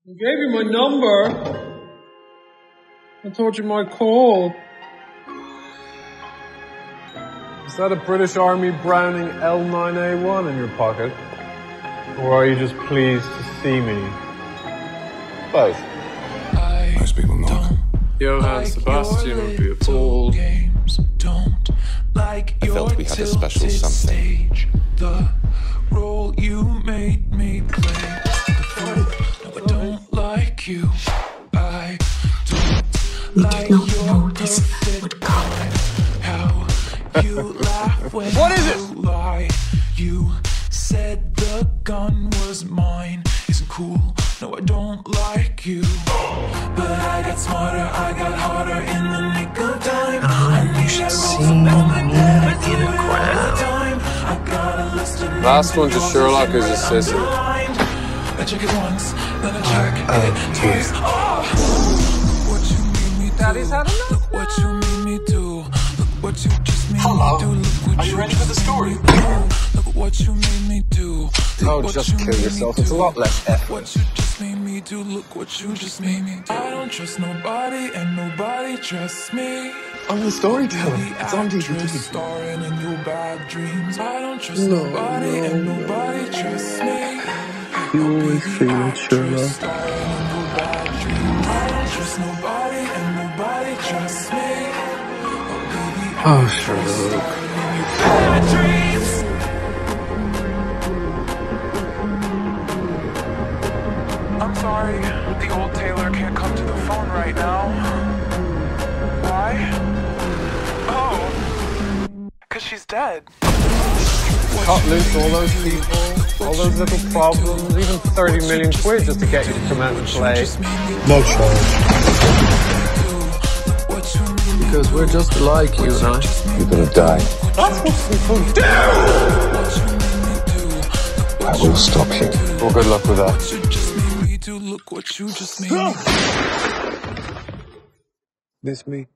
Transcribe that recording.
I gave you my number. I thought you might call. Is that a British Army Browning L9A1 in your pocket? Or are you just pleased to see me? Both. Most people not. Johann Sebastian would be appalled. I felt we had a special something. The role you made me play. I don't like you. I don't like your perfect would come. How you laugh when What is you lie. You said the gun was mine. Isn't cool. No, I don't like you. But I got smarter, I got harder in the nick of time. You should see me in the crowd. Last one to Sherlock is a sissy. I check it once, then I check it twice. What you made me do. Daddy's had enough. Look what you made me do. Look what you just made me do. Look what Are you ready for the story? Look what you made me do. Oh, just kill yourself. It's a lot less effort. What you just made me do. Look what you just made me do. I don't trust nobody and nobody trusts me. I'm the storyteller. It's on DVD. Starring in your bad dreams. I don't trust nobody and nobody trusts me. You always feel it, Sherlock. Starring in your bad dreams. I don't trust nobody and nobody trusts me. Oh, Sherlock. Bad dreams. I'm sorry, the old Taylor can't come to the phone right now. Why? Oh, 'cause she's dead. Cut loose all those people, all those little problems, even 30 million quid just to get you to come out and play. No charge. Because we're just alike, you and I. You're gonna die. That's what people do! I will stop you. Well, good luck with that. Look what you just made me do. Miss me?